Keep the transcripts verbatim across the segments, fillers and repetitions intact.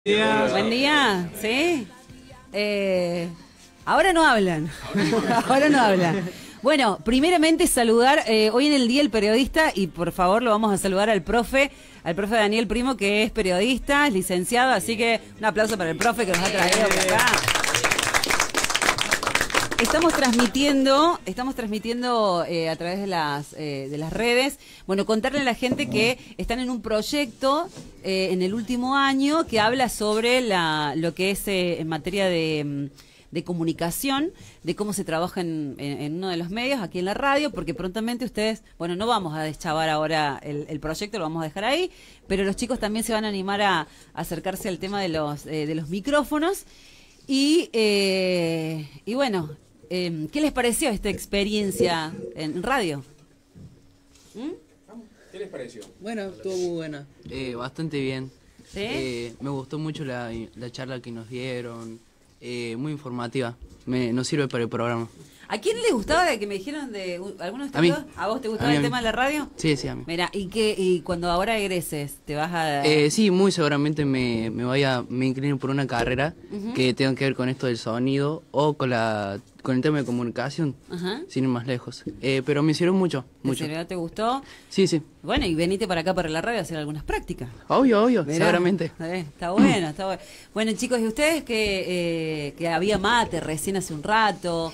día. Buen día, ¿sí? Eh, ahora no hablan, ahora no hablan. Bueno, primeramente saludar, eh, hoy en el Día del Periodista, y por favor lo vamos a saludar al profe, al profe Daniel Primo, que es periodista, es licenciado, así que un aplauso para el profe que nos ha traído por acá. Estamos transmitiendo, estamos transmitiendo eh, a través de las eh, de las redes. Bueno, contarle a la gente que están en un proyecto eh, en el último año que habla sobre la lo que es eh, en materia de, de comunicación, de cómo se trabaja en, en, en uno de los medios, aquí en la radio, porque prontamente ustedes, bueno, no vamos a deschavar ahora el, el proyecto, lo vamos a dejar ahí, pero los chicos también se van a animar a, a acercarse al tema de los eh, de los micrófonos y eh, y bueno. Eh, ¿Qué les pareció esta experiencia en radio? ¿Mm? ¿Qué les pareció? Bueno, estuvo muy buena. Eh, bastante bien. ¿Sí? Eh, me gustó mucho la, la charla que nos dieron. Eh, muy informativa. Me, nos sirve para el programa. ¿A quién le gustaba de que me dijeron de alguno de A mí. ustedes? ¿A vos te gustaba A mí, el a mí. tema de la radio? Sí, sí, a mí. Mira, ¿y qué y cuando ahora egreses te vas a...? Eh, sí, muy seguramente me, me vaya, me inclino por una carrera Ujú. que tenga que ver con esto del sonido o con la con el tema de comunicación, Ajá. sin ir más lejos. Eh, pero me hicieron mucho, ¿En mucho. serio te gustó? Sí, sí. Bueno, y venite para acá para la radio a hacer algunas prácticas. Obvio, obvio, Mirá, seguramente. eh, está bueno, está bueno. Bueno, chicos, ¿y ustedes que, eh, que había mate recién hace un rato?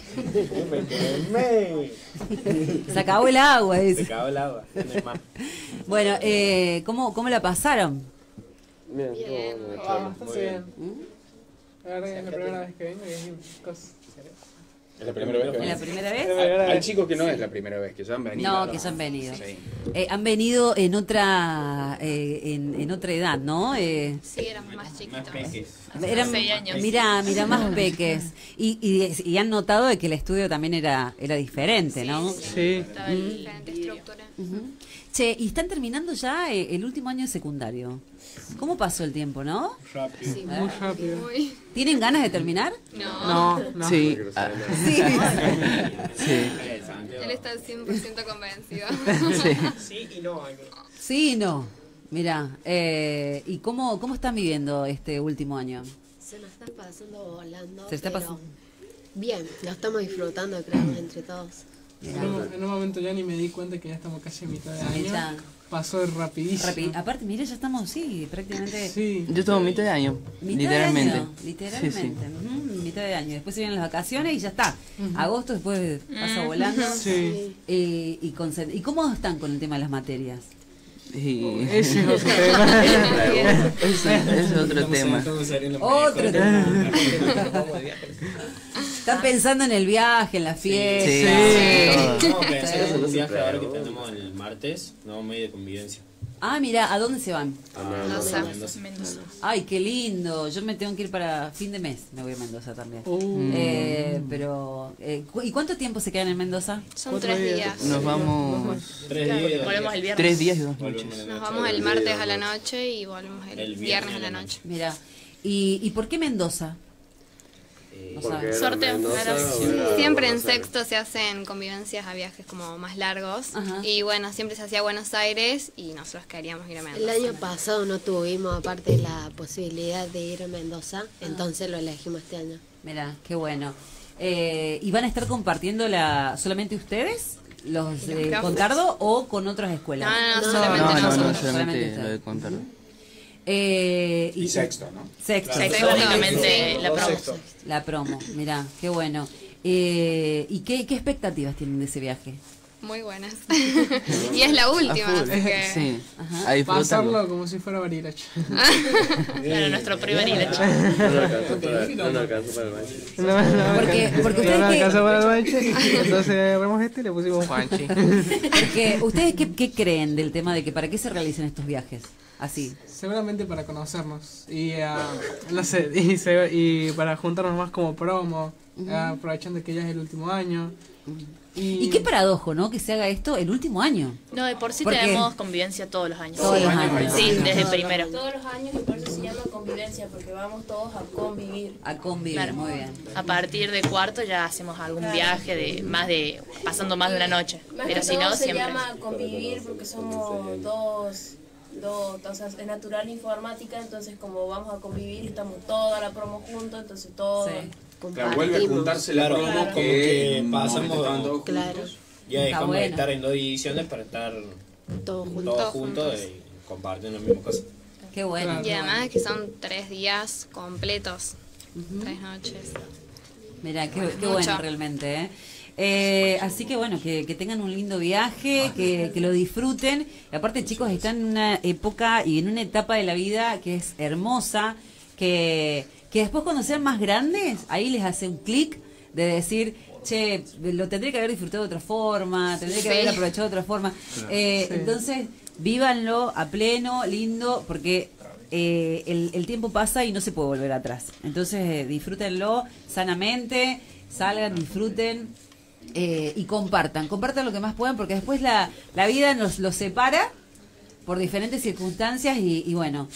Se acabó el agua, dice. Se acabó el agua, no hay más. Bueno, eh, ¿cómo, ¿cómo la pasaron? Bien, Bien. todo Ah, muy está bien. bien. La verdad que es la primera vez que vengo y es cosas. ¿Es la primera vez que ¿Es la venís? primera vez? Hay, hay chicos que no es la primera vez, que ya han venido. No, que ya han venido. Sí. Eh, han venido en otra eh, en, en otra edad, ¿no? Eh, Sí, éramos más chiquitos. Más peques. eran, seis años. Mira, mira, más peques. Y, y, y han notado de que el estudio también era, era diferente, ¿no? Sí. Estaba en diferente estructura. Ujú. Che, y están terminando ya eh, el último año de secundario. ¿Cómo pasó el tiempo, no? Rápido. Sí, Muy rápido. muy. ¿Tienen ganas de terminar? No. No, no. Sí, ah, Sí. sí, Él está cien por ciento convencido. sí. Sí y no. Mira, eh, ¿y cómo, cómo están viviendo este último año? Se nos está pasando volando. Se está pero pasando. Bien, lo estamos disfrutando, creo, entre todos. Mirá. En un, en un momento ya ni me di cuenta que ya estamos casi a mitad de año. Ya. Pasó rapidísimo. Rapi- Aparte, mire, ya estamos, sí, prácticamente... Sí. Yo estuve a mitad de año, Mitad literalmente. de año, literalmente. Sí, sí. Ujú, mitad de año. Después se vienen las vacaciones y ya está. Agosto después pasa volando. Sí. Eh, y, con, ¿Y cómo están con el tema de las materias? Y... Ese es otro tema. Ese ese es otro tema. Otro tema. Están pensando en el viaje, en la fiesta. Sí. Vamos a pensar en un Sí. viaje ahora que tenemos el martes, no medio de convivencia. Ah, mira, ¿a dónde se van? Mendoza. Mendoza. Ay, qué lindo. Yo me tengo que ir para fin de mes. Me voy a Mendoza también. Uh, Eh, pero, eh, cu- ¿y cuánto tiempo se quedan en Mendoza? Son Cuatro tres días. días. Nos vamos Tres días. Volvemos el viernes. tres días y dos noches. Volvemos la Nos noche. vamos el martes a la noche y volvemos el, El viernes a la noche. Mira, ¿y, y por qué Mendoza? No sabes. Sorteo. claro. Siempre en sexto se hacen convivencias a viajes como más largos. Ajá. Y bueno, siempre se hacía a Buenos Aires y nosotros queríamos ir a El Mendoza. año pasado no tuvimos, aparte, la posibilidad de ir a Mendoza, entonces lo elegimos este año. Mira, qué bueno. Eh, ¿Y van a estar compartiendo la solamente ustedes, los Y los de profes. Contardo, o con otras escuelas? No, no, no, No, solamente No, no, no, nosotros. Solamente solamente ustedes. lo de contar. Eh, Y sexto, ¿no? Sexto. Sexto, únicamente la promo. La promo, mirá, qué bueno. Eh, ¿Y qué, qué expectativas tienen de ese viaje? Muy buenas. Y es la última, A full. así que... Sí, Ajá. a disfrutarlo. pasarlo como si fuera Barilach. Claro, nuestro primer Ileche. No, no, Porque- porque no ustedes nos que- alcanzó para el bache. Entonces agarramos este y le pusimos Juanchi. Porque, ¿ustedes qué, qué creen del tema de que para qué se realicen estos viajes? Así. Seguramente para conocernos y ah, no sé, y, se- y para juntarnos más como promo, ah, aprovechando que ya es el último año. Y, Y qué paradojo, ¿no? Que se haga esto el último año. No, de por sí ¿Por qué? tenemos convivencia todos los años. Todos los años. Sí, desde primero. Todos los años y por eso se llama convivencia, porque vamos todos a convivir. A convivir, Claro. muy bien. A partir de cuarto ya hacemos algún viaje de más de pasando más de una noche. Más Pero que si todo no, se siempre. llama convivir porque somos dos dos, o sea, es natural informática, entonces como vamos a convivir, estamos toda la promo juntos, entonces todo... Sí. Claro, vuelve a juntarse la Claro, promo como que, que en un pasamos- momento estaban todos Claro. juntos. Ya Está dejamos bueno. de estar en dos divisiones para estar Todos juntos. todos Todos juntos juntos. y compartiendo las mismas cosas. Qué bueno. Y además que son tres días completos, tres noches. Mira, qué, qué Mucho. bueno realmente, ¿eh? Eh, así que bueno, que, que tengan un lindo viaje, que, que lo disfruten. Y aparte, chicos, están en una época y en una etapa de la vida que es hermosa, que, que después cuando sean más grandes, ahí les hace un clic de decir, che, lo tendré que haber disfrutado de otra forma, tendré que Sí. haber aprovechado de otra forma. Eh, Sí. Entonces, vívanlo a pleno, lindo, porque eh, el, el tiempo pasa y no se puede volver atrás. Entonces, eh, disfrútenlo sanamente, salgan, disfruten eh, y compartan. Compartan lo que más puedan, porque después la, la vida nos los separa por diferentes circunstancias y, y bueno,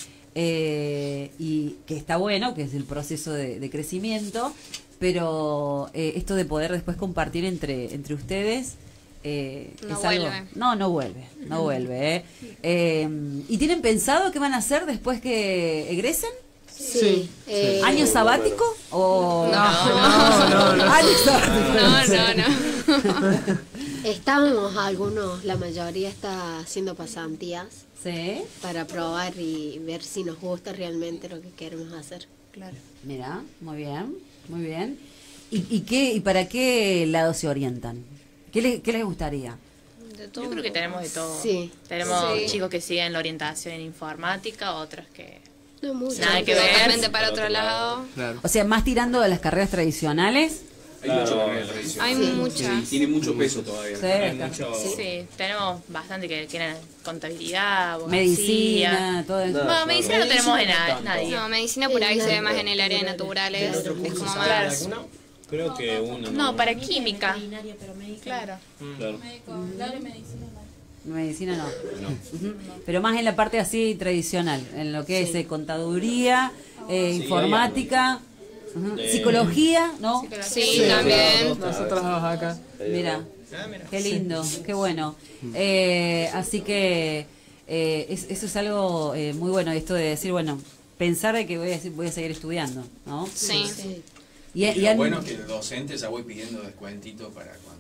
eh, y que está bueno, que es el proceso de, de crecimiento, pero eh, esto de poder después compartir entre, entre ustedes... Eh, No es algo- vuelve. no, no vuelve, no vuelve. ¿eh? Eh, ¿Y tienen pensado qué van a hacer después que egresen? Sí. eh, ¿Año sabático? O... No, no, no. Año sabático. No, no, no. Estábamos algunos, la mayoría está haciendo pasantías Sí, para probar y ver si nos gusta realmente lo que queremos hacer. Claro. mira, muy bien, muy bien. ¿Y, y, qué, y para qué lado se orientan? ¿Qué, le- qué les gustaría? De todo Yo un creo que poco. tenemos de todo. Sí. Tenemos Sí. chicos que siguen la orientación en informática, otros que... No mucho. Nada que ver. Totalmente para Para otro otro lado. Claro. O sea, más tirando de las carreras tradicionales. Hay mucho carrera tradicional. Hay muchas. Sí, tiene mucho peso todavía. Sí, Hay está- mucho... Sí, tenemos bastante que quieren contabilidad, abogacía. medicina, todo eso. Bueno, medicina no tenemos en nada, nadie. No, medicina por ahí se ve más en el área de naturales. Es como más... Creo que uno. No, para química. Veterinaria, pero médica. Claro. Claro. Claro, y medicina no. Medicina no. Ujú. Pero más en la parte así tradicional, en lo que es eh, contaduría, eh, Sí, informática, ujú, De- psicología, ¿no? Sí, también. Nosotros dos acá. Mira, qué lindo, qué bueno. Eh, así que eh, es- eso es algo eh, muy bueno, esto de decir, bueno, pensar de que voy a, voy a seguir estudiando, ¿no? Sí. Sí. Y, y lo han- bueno es que el docente ya voy pidiendo descuentitos para cuando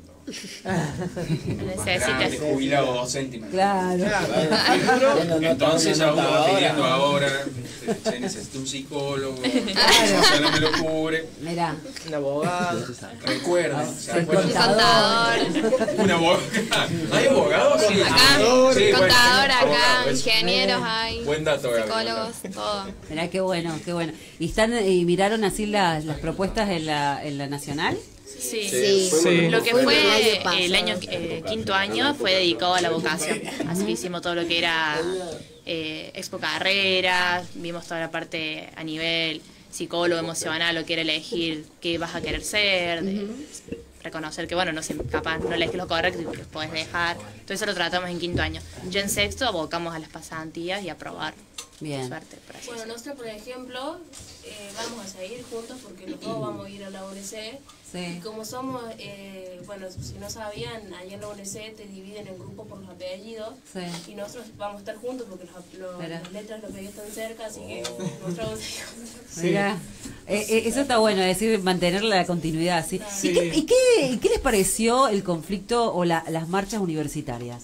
más Necesitas. grande, jubilado docente. imagínate. Claro. Entonces ya uno va pidiendo ahora, che, necesito un psicólogo, o sea, no me lo cubre. Mira, Un abogado. Recuerden, ¿se el acuerdan? Contador. Un abogado. ¿Hay abogados? Sí. Acá, Sí, bueno, contador, acá, abogado, eso. ingenieros hay, Buen dato, Gaby, psicólogos, todo. mira qué bueno, qué bueno. ¿Y están y miraron así las, las propuestas en la, en la nacional? Sí. Sí. Sí. Lo que El fue año pasado. el año eh, quinto año fue dedicado a la vocación. Así que hicimos todo lo que era eh, expo carreras, vimos toda la parte a nivel psicólogo, emocional, lo que era elegir qué vas a querer ser, de reconocer que bueno, no sé, capaz no elegís lo correcto y que podés dejar. Todo eso lo tratamos en quinto año. Ya en sexto abocamos a las pasantías y a probar. Bien. Suerte, por así Bueno, decirlo. nosotros, por ejemplo, eh, vamos a seguir juntos porque los dos vamos a ir a la U N C. Y Sí. como somos, eh, bueno, si no sabían, allá en la U N C te dividen en grupos por los apellidos. Sí. Y nosotros vamos a estar juntos porque los, los- Mira. las letras de los apellidos están cerca, así que nosotros vamos a seguir juntos. Mira, eh, eh, eso está bueno, es decir, mantener la continuidad. ¿sí? Sí. ¿Y, qué, y qué- qué les pareció el conflicto o la- las marchas universitarias?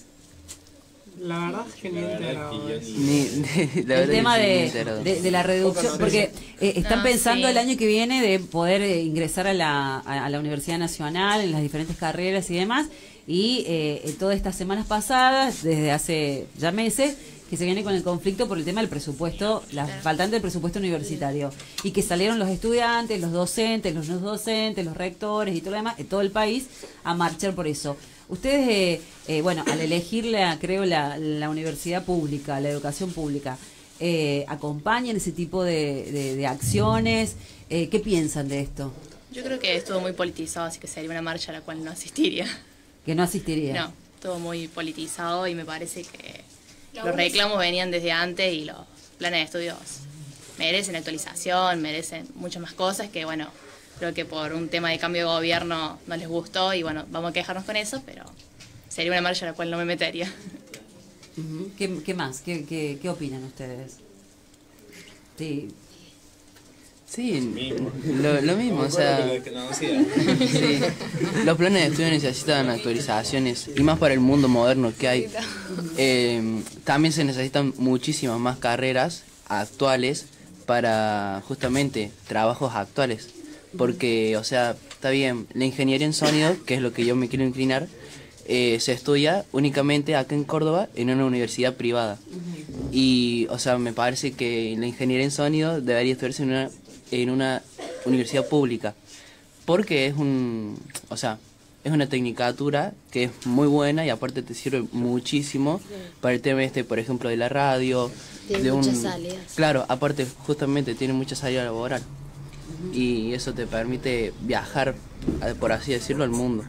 La verdad es que ni enterado de eso. Ni, de- la El verdad tema que sí, ni de, enterado. de, de la reducción, porque eh, están No, pensando sí. el año que viene de poder eh, ingresar a la, a, a la Universidad Nacional en las diferentes carreras y demás, y eh, eh, todas estas semanas pasadas, desde hace ya meses, que se viene con el conflicto por el tema del presupuesto, la faltante del presupuesto universitario, y que salieron los estudiantes, los docentes, los no docentes, los rectores y todo lo demás, de todo el país, a marchar por eso. Ustedes, eh, eh, bueno, al elegir, la, creo, la, la universidad pública, la educación pública, eh, ¿acompañan ese tipo de, de- de acciones? Eh, ¿Qué piensan de esto? Yo creo que estuvo muy politizado, así que sería una marcha a la cual no asistiría. Que no asistiría. No, todo muy politizado y me parece que La los U N C reclamos venían desde antes y los planes de estudios merecen actualización, merecen muchas más cosas que, bueno, creo que por un tema de cambio de gobierno no les gustó y, bueno, vamos a quejarnos con eso, pero sería una marcha a la cual no me metería. Ujú. ¿Qué, qué más? ¿Qué, qué, ¿Qué opinan ustedes? Sí. Sí, lo, lo mismo, o sea, sí, los planes de estudio necesitan actualizaciones y más para el mundo moderno que hay. Eh, también se necesitan muchísimas más carreras actuales para justamente trabajos actuales, porque, o sea, está bien, la ingeniería en sonido, que es lo que yo me quiero inclinar, eh, se estudia únicamente acá en Córdoba en una universidad privada. Y, o sea, me parece que la ingeniería en sonido debería estudiarse en una en una universidad pública, porque es un, o sea, es una tecnicatura que es muy buena y aparte te sirve muchísimo para el tema este, por ejemplo, de la radio. Tiene de muchas un, salidas. Claro, aparte justamente tiene mucha salida laboral y eso te permite viajar, por así decirlo, al mundo.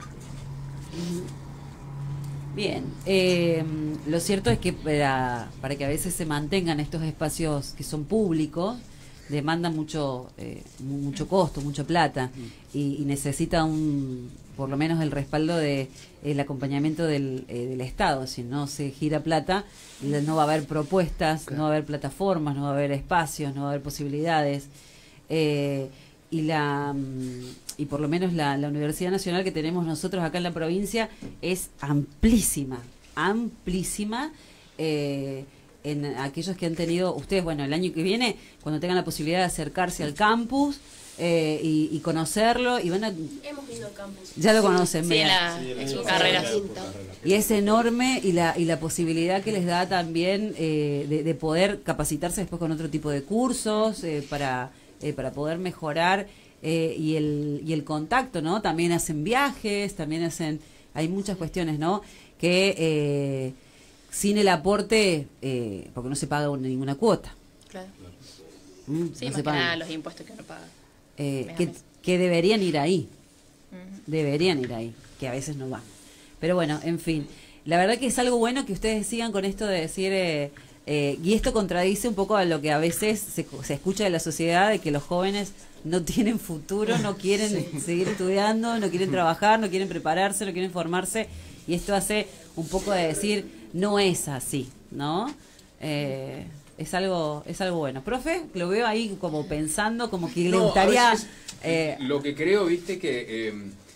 Bien, eh, lo cierto es que para, para que a veces se mantengan estos espacios que son públicos, demanda mucho eh, mucho costo, mucha plata y, y necesita un por lo menos el respaldo de el acompañamiento del, eh, del Estado. Si no se gira plata, no va a haber propuestas, claro. No va a haber plataformas, no va a haber espacios, no va a haber posibilidades. Eh, y la y por lo menos la, la Universidad Nacional que tenemos nosotros acá en la provincia es amplísima, amplísima. Eh, en aquellos que han tenido, ustedes, bueno, el año que viene, cuando tengan la posibilidad de acercarse al campus eh, y, y conocerlo, y van a... Hemos ido al campus. Ya lo conocen, sí, bien. la, sí, en su carrera. Y es enorme y la, y la posibilidad que les da también eh, de, de poder capacitarse después con otro tipo de cursos eh, para, eh, para poder mejorar eh, y, el, y el contacto, ¿no? También hacen viajes, también hacen... Hay muchas cuestiones, ¿no? Que... Eh, sin el aporte, eh, porque no se paga una, ninguna cuota. Claro. Mm, sí, no más se que nada los impuestos que uno paga. Eh, que, que deberían ir ahí. Uh-huh. Deberían ir ahí, que a veces no van. Pero bueno, en fin. La verdad que es algo bueno que ustedes sigan con esto de decir... Eh, eh, y esto contradice un poco a lo que a veces se, se escucha de la sociedad, de que los jóvenes no tienen futuro, no quieren sí. seguir estudiando, no quieren trabajar, no quieren prepararse, no quieren formarse. Y esto hace un poco de decir... No es así, ¿no? Eh, es algo es algo bueno. Profe, lo veo ahí como pensando, como que le no, gustaría... Veces, eh, lo que creo, viste, que eh,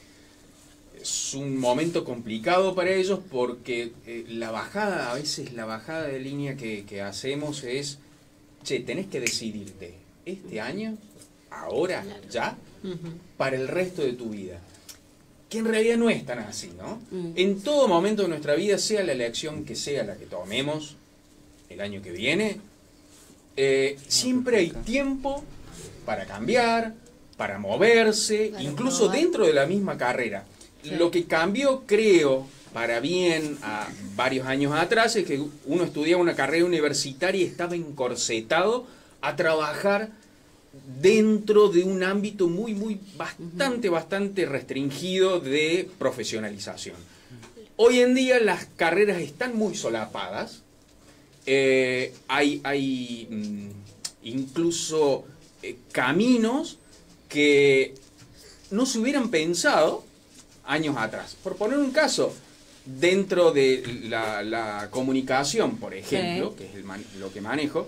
es un momento complicado para ellos porque eh, la bajada, a veces la bajada de línea que, que hacemos es, che, tenés que decidirte este año, ahora, claro. ya, uh-huh. para el resto de tu vida. Que en realidad no es tan así, ¿no? Mm. En todo momento de nuestra vida, sea la elección que sea la que tomemos el año que viene, eh, siempre hay tiempo para cambiar, para moverse, para incluso probar. Dentro de la misma carrera. Sí. Lo que cambió, creo, para bien a varios años atrás, es que uno estudiaba una carrera universitaria y estaba encorsetado a trabajar dentro de un ámbito muy, muy, bastante, bastante restringido de profesionalización. Hoy en día las carreras están muy solapadas, eh, hay, hay mm, incluso eh, caminos que no se hubieran pensado años atrás. Por poner un caso, dentro de la, la comunicación, por ejemplo, sí. que es el man, lo que manejo,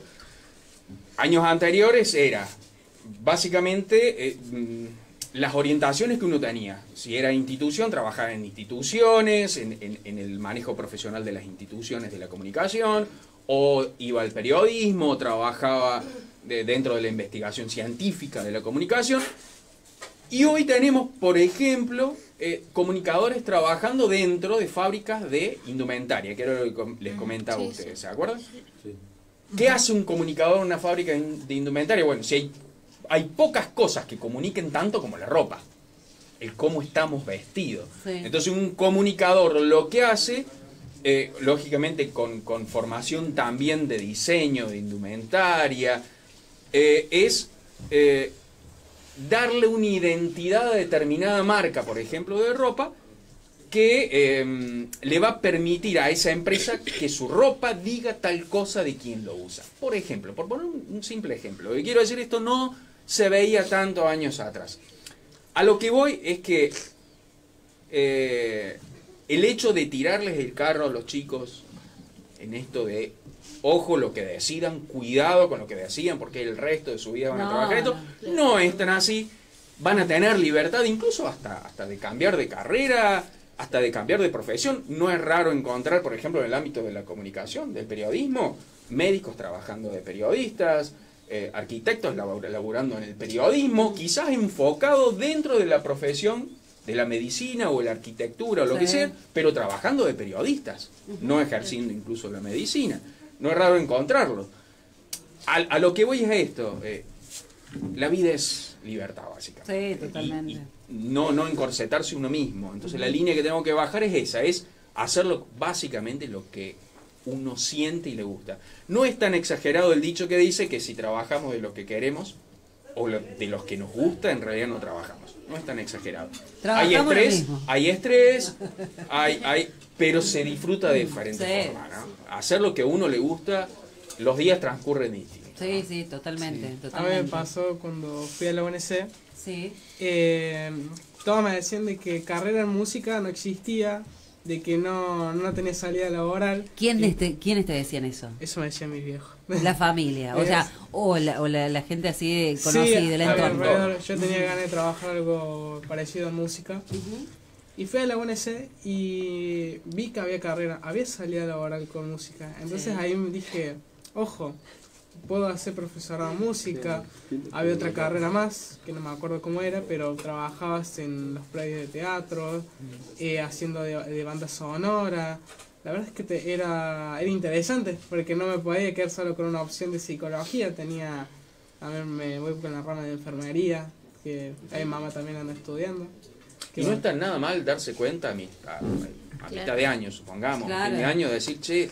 años anteriores era... Básicamente, eh, las orientaciones que uno tenía. Si era institución, trabajaba en instituciones, en, en, en el manejo profesional de las instituciones de la comunicación, o iba al periodismo, o trabajaba de, dentro de la investigación científica de la comunicación. Y hoy tenemos, por ejemplo, eh, comunicadores trabajando dentro de fábricas de indumentaria, que era lo que les comentaba a ustedes, ¿se acuerdan? Sí. ¿Qué hace un comunicador en una fábrica de indumentaria? Bueno, si hay Hay pocas cosas que comuniquen tanto como la ropa, el cómo estamos vestidos. Sí. Entonces un comunicador lo que hace, eh, lógicamente con, con formación también de diseño, de indumentaria, eh, es eh, darle una identidad a determinada marca, por ejemplo, de ropa, que eh, le va a permitir a esa empresa que su ropa diga tal cosa de quien lo usa. Por ejemplo, por poner un, un simple ejemplo, lo que quiero decir, esto no se veía tanto años atrás. A lo que voy es que eh, el hecho de tirarles el carro a los chicos en esto de, ojo lo que decidan, cuidado con lo que decidan, porque el resto de su vida van a No, trabajar esto. no. No es tan así. Van a tener libertad incluso hasta, hasta de cambiar de carrera, hasta de cambiar de profesión. No es raro encontrar, por ejemplo, en el ámbito de la comunicación, del periodismo, médicos trabajando de periodistas, eh, arquitectos labor, laburando en el periodismo, quizás enfocados dentro de la profesión de la medicina o la arquitectura o lo Sí. que sea, pero trabajando de periodistas, no ejerciendo incluso la medicina. No es raro encontrarlo. A, a lo que voy es esto. Eh, la vida es libertad, básicamente. Sí, totalmente. Y, y no, no encorsetarse uno mismo. Entonces la línea que tengo que bajar es esa, es hacerlo básicamente lo que uno siente y le gusta. No es tan exagerado el dicho que dice que si trabajamos de lo que queremos o lo- de los que nos gusta, en realidad no trabajamos. No es tan exagerado. Hay Trabajamos lo estrés, mismo. hay estrés, hay, hay, pero se disfruta de diferentes Sí. formas, ¿no? Hacer lo que a uno le gusta, los días transcurren distintos. Sí, sí, totalmente, A mí totalmente. me pasó cuando fui a la U N C. Sí. Eh, todos me decían de que carrera en música no existía, de que no, no tenía salida laboral. ¿Quién, Y este, ¿Quiénes te decían eso? Eso me decía mi viejo. La familia, o Es- sea, o la, o la, la gente así de, Sí, conocida del a mi entorno. alrededor. Yo tenía ganas de trabajar algo parecido a música. Y fui a la U N C y vi que había carrera, había salida laboral con música. Entonces Sí. ahí me dije, ojo, puedo hacer profesorado de música. Había otra carrera más, que no me acuerdo cómo era, pero trabajabas en los predios de teatro, eh, haciendo de, de banda sonora. La verdad es que te- era, era interesante, porque no me podía quedar solo con una opción de psicología. Tenía, también me voy con la rama de enfermería, que ahí mamá también anda estudiando. Y no está nada mal darse cuenta a, mi, a, a mitad de año, supongamos, a fin de Claro. año, decir, che,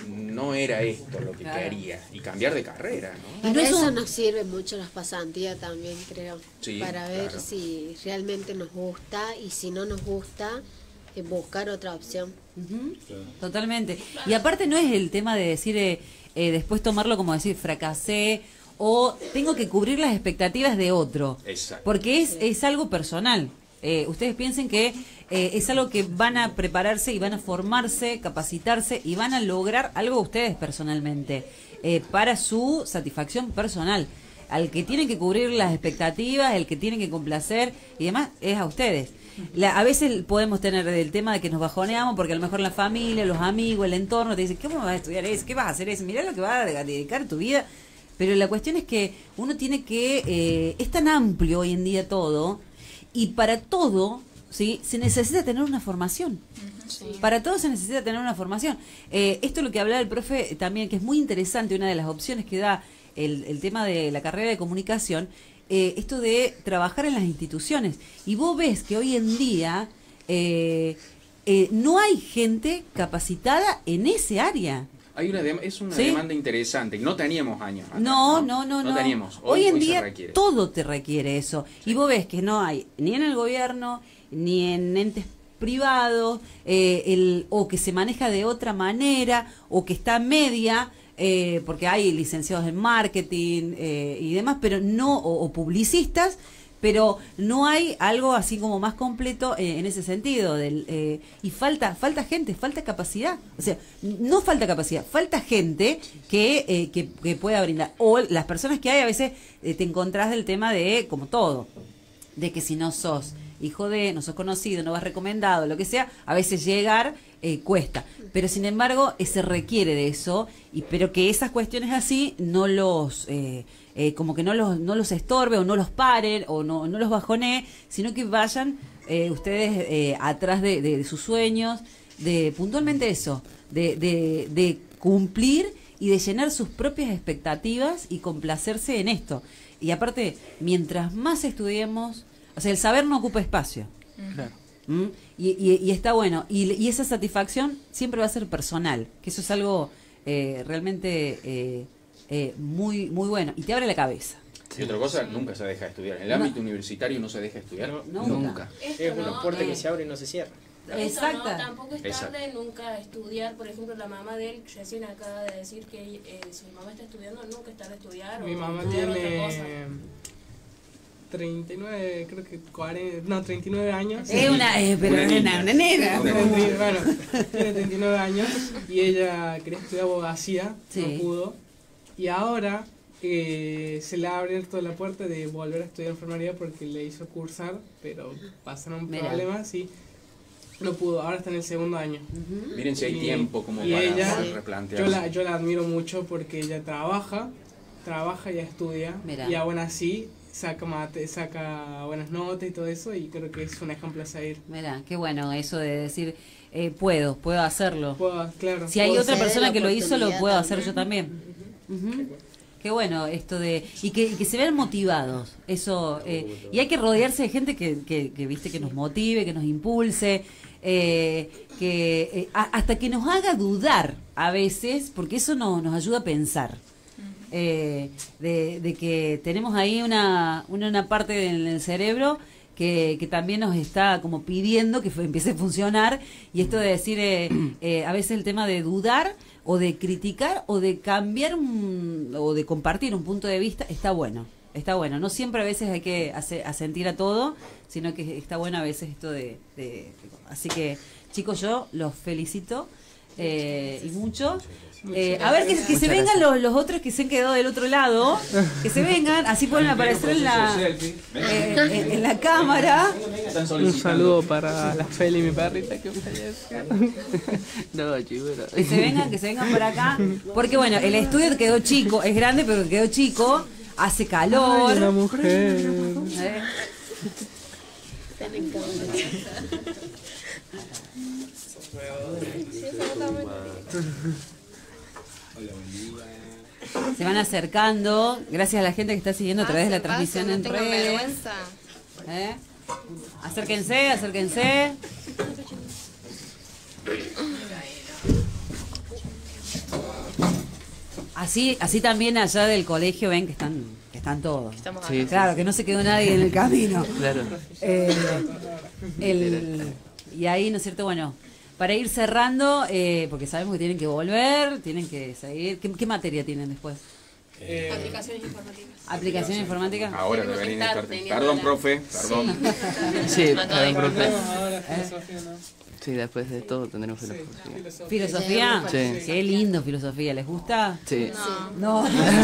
no era esto lo que Claro. quería, y cambiar de carrera, ¿no? Y no Para es eso un- nos sirve mucho las pasantías también, creo. Sí, para ver claro. si realmente nos gusta y si no nos gusta, eh, buscar otra opción. Ujú, totalmente. Y aparte no es el tema de decir, eh, eh, después tomarlo como decir, fracasé o tengo que cubrir las expectativas de otro. Exacto. Porque es, es algo personal. Eh, ustedes piensen que eh, es algo que van a prepararse y van a formarse, capacitarse y van a lograr algo ustedes personalmente, eh, para su satisfacción personal. Al que tienen que cubrir las expectativas, el que tienen que complacer y demás, es a ustedes. La- a veces podemos tener el tema de que nos bajoneamos porque a lo mejor la familia, los amigos, el entorno te dicen, ¿cómo vas a estudiar eso? ¿Qué vas a hacer eso? Mirá lo que vas a dedicar tu vida. Pero la cuestión es que uno tiene que, eh, es tan amplio hoy en día todo, y para todo, ¿sí? Se necesita tener una formación. Para todo se necesita tener una formación. Eh, esto es lo que hablaba el profe también, que es muy interesante, una de las opciones que da el, el tema de la carrera de comunicación, eh, esto de trabajar en las instituciones. Y vos ves que hoy en día eh, eh, no hay gente capacitada en ese área. Hay una dem- es una ¿Sí? demanda interesante, y no teníamos años atrás, No, no, no, no. No teníamos, Hoy, hoy, en hoy se día requiere. todo te requiere eso. Y vos ves que no hay ni en el gobierno, ni en entes privados, eh, el, o que se maneja de otra manera, o que está media, eh, porque hay licenciados en marketing eh, y demás, pero no, o, o publicistas, pero no hay algo así como más completo eh, en ese sentido. Del, eh, y falta falta gente, falta capacidad. O sea, no falta capacidad, falta gente que, eh, que, que pueda brindar. O las personas que hay, a veces eh, te encontrás del tema de, como todo, de que si no sos hijo de, no sos conocido, no vas recomendado, lo que sea, a veces llegar eh, cuesta. Pero sin embargo, eh, se requiere de eso, y pero que esas cuestiones así no los... Eh, eh, como que no los, no los estorbe o no los paren o no, no los bajonee, sino que vayan eh, ustedes eh, atrás de, de, de sus sueños, de puntualmente eso, de, de, de cumplir y de llenar sus propias expectativas y complacerse en esto. Y aparte, mientras más estudiemos, o sea, el saber no ocupa espacio. Claro. ¿Mm? Y, y, y está bueno. Y, y esa satisfacción siempre va a ser personal, que eso es algo eh, realmente eh, eh, muy, muy bueno. Y te abre la cabeza. Y otra cosa, nunca se deja de estudiar. En el ámbito universitario no se deja de estudiar. No, nunca. Esto Es no, una puerta eh, que se abre y no se cierra. Esto Exacto. no, tampoco es Exacto. tarde nunca estudiar. Por ejemplo, la mamá de él recién acaba de decir que eh, si mi mamá está estudiando, nunca es tarde estudiar. Mi o mamá estudiar otra tiene cosa. treinta y nueve, creo que cuarenta, no, treinta y nueve años. Es una, eh, pero Una es niña. una, una nena. Bueno, tiene treinta y nueve años y ella quería estudiar abogacía, Sí. no pudo. Y ahora eh, se le ha abierto la puerta de volver a estudiar enfermería porque le hizo cursar, pero pasaron Mirá. problemas y no pudo. Ahora está en el segundo año. Ujú. Miren si hay Y- tiempo como y para ella, poder yo replantearse. la, yo la admiro mucho porque ella trabaja, trabaja y estudia. Mirá. Y aún así saca, mate, saca buenas notas y todo eso y creo que es un ejemplo a seguir. Mira, qué bueno eso de decir, eh, puedo, puedo hacerlo. Puedo, claro. Si hay Puedo otra ceder persona la que lo hizo, lo oportunidad puedo también. hacer yo también. Ujú. Qué bueno esto de... Y que, y que se vean motivados. Eso eh, y hay que rodearse de gente que, que, que, viste, que nos motive, que nos impulse, eh, que eh, a- hasta que nos haga dudar a veces, porque eso no, nos ayuda a pensar. Eh, de, de que tenemos ahí una, una, una parte del cerebro que, que también nos está como pidiendo que fu- empiece a funcionar, y esto de decir eh, eh, a veces el tema de dudar o de criticar o de cambiar un- o de compartir un punto de vista está bueno, está bueno, no siempre a veces hay que ase- asentir a todo, sino que está bueno a veces esto de, de- así que chicos, yo los felicito eh, y mucho. Eh, a ver, que, que se vengan los, los otros que se han quedado del otro lado, que se vengan, así pueden aparecer en la, eh, en, en la cámara. Un saludo para la Feli, mi perrita que falleció. No, chibura. Que se vengan, que se vengan por acá. Porque bueno, el estudio quedó chico, es grande, pero quedó chico, hace calor. Ay, una mujer. ¿eh? Están en cámara. Se van acercando, gracias a la gente que está siguiendo a través de la Pasen, transmisión pasen, en no tengan redes. vergüenza. ¿eh? Acérquense, acérquense. Así, así también allá del colegio ven que están, que están todos. Estamos Sí, acá. Claro, que no se quedó nadie en el camino. Claro. Eh, el- y ahí, ¿no es cierto? Bueno, para ir cerrando, eh, porque sabemos que tienen que volver, tienen que seguir. ¿Qué, qué materia tienen después? Eh, Aplicaciones informáticas. ¿Aplicación informática? Ahora Tenemos que deberían estar estar. teniendo Perdón, la- profe, perdón. Sí, perdón, profe. ahora filosofía, ¿no? Sí, después de todo tendremos Sí, filosofía. filosofía. ¿Filosofía? Sí. Qué lindo filosofía, ¿les gusta? Sí. No.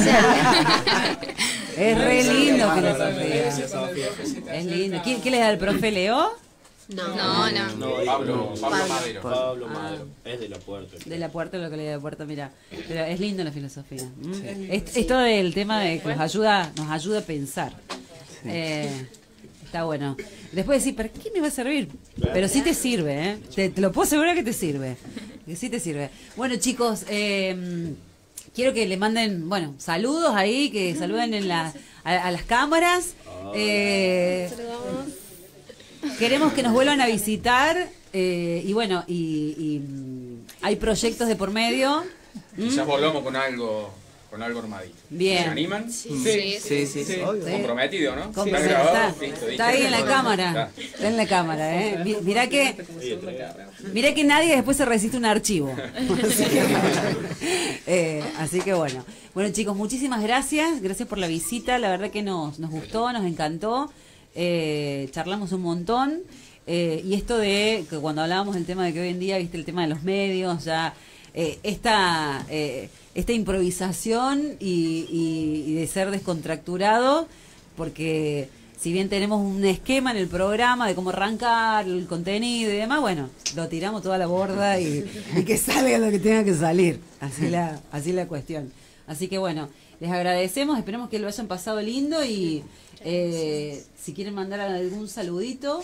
Es re lindo filosofía. Es lindo. ¿Quién, ¿Qué les da el profe Leo? No. No, no. No, Pablo, Pablo Pablo. Madero. Pablo Ah. Madero. Es de la puerta. De la puerta, lo que le da de puerta, mira. Pero es lindo la filosofía. ¿m? Es- Esto del tema de que nos ayuda, nos ayuda a pensar. Eh, está bueno. Después decir, ¿para qué me va a servir? Pero sí te sirve, ¿eh? Te, te lo puedo asegurar que te sirve. Que sí te sirve. Bueno, chicos, eh, quiero que le manden, bueno, saludos ahí, que saluden en la, a, a las cámaras. Eh, queremos que nos vuelvan a visitar. eh, y bueno, y, y, mm, hay proyectos de por medio. ¿m? Quizás volvamos con algo, con algo armadito. Bien. ¿Se animan? Sí, Sí, Sí, sí. sí. Comprometido, ¿no? Comprometido. ¿Está grabado? Está, Listo, está ahí en la listo. cámara. Está. Está en la cámara, ¿eh? Mi- Mirá que, mirá que nadie después se resiste un archivo. Así que, eh, así que bueno. Bueno, chicos, muchísimas gracias. Gracias por la visita. La verdad que nos, nos gustó, nos encantó. Eh, charlamos un montón. Eh, y esto de que cuando hablábamos del tema de que hoy en día, viste, el tema de los medios, ya eh, esta, eh, esta improvisación y, y- y de ser descontracturado, porque si bien tenemos un esquema en el programa de cómo arrancar el contenido y demás, bueno, lo tiramos toda la borda y, y que salga lo que tenga que salir. Así la, así la cuestión. Así que bueno, les agradecemos, esperemos que lo hayan pasado lindo y eh, si quieren mandar algún saludito.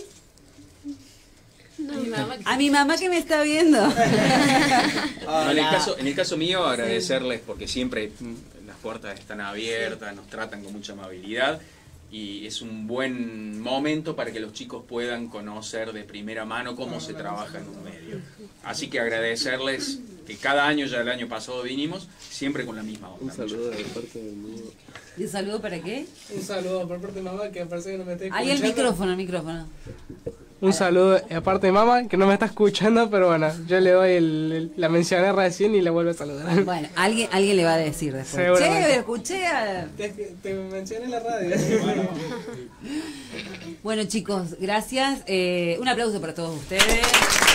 A mi mamá que me está viendo. No, en, el caso, en el caso mío, agradecerles porque siempre mm, las puertas están abiertas, nos tratan con mucha amabilidad y es un buen momento para que los chicos puedan conocer de primera mano cómo se trabaja en un medio. Así que agradecerles que cada año, ya el año pasado vinimos, siempre con la misma onda. Un saludo de parte del mío. ¿Y un saludo para qué? Un saludo por parte de mamá que parece que no me está escuchando. Ahí el micrófono, el micrófono. Un saludo aparte de mamá que no me está escuchando, pero bueno, yo le doy el, el- la mencioné recién y la vuelvo a saludar. Bueno, alguien, alguien le va a decir después. Seguramente. Che, escuché a... Te, te mencioné en la radio. Bueno, chicos, gracias. Eh, un aplauso para todos ustedes. Gracias.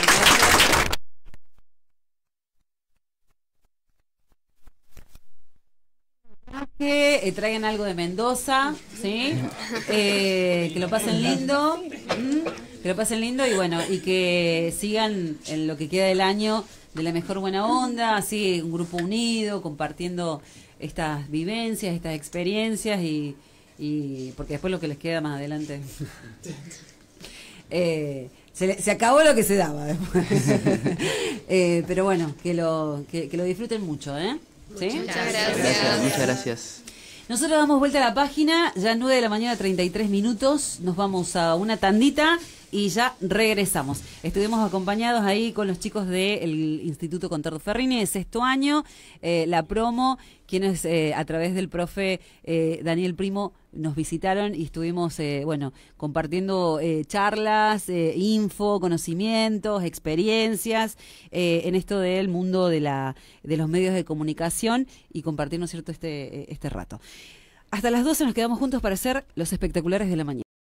Que eh, traigan algo de Mendoza, ¿sí? Eh, que lo pasen lindo, ¿m? que lo pasen lindo y bueno, y que sigan en lo que queda del año de la mejor buena onda, así un grupo unido, compartiendo estas vivencias, estas experiencias y, y porque después lo que les queda más adelante. eh, se, se acabó lo que se daba después. eh, pero bueno, que lo, que, que lo disfruten mucho, ¿eh? ¿Sí? Muchas gracias. Gracias, muchas gracias. Nosotros damos vuelta a la página, ya nueve de la mañana, treinta y tres minutos, nos vamos a una tandita y ya regresamos. Estuvimos acompañados ahí con los chicos del Instituto Contardo Ferrini de sexto año, eh, la promo, quienes eh, a través del profe eh, Daniel Primo nos visitaron y estuvimos, eh, bueno, compartiendo eh, charlas, eh, info, conocimientos, experiencias eh, en esto del mundo de la de los medios de comunicación y compartir, ¿no es cierto?, este, este rato. Hasta las doce nos quedamos juntos para hacer los espectaculares de la mañana.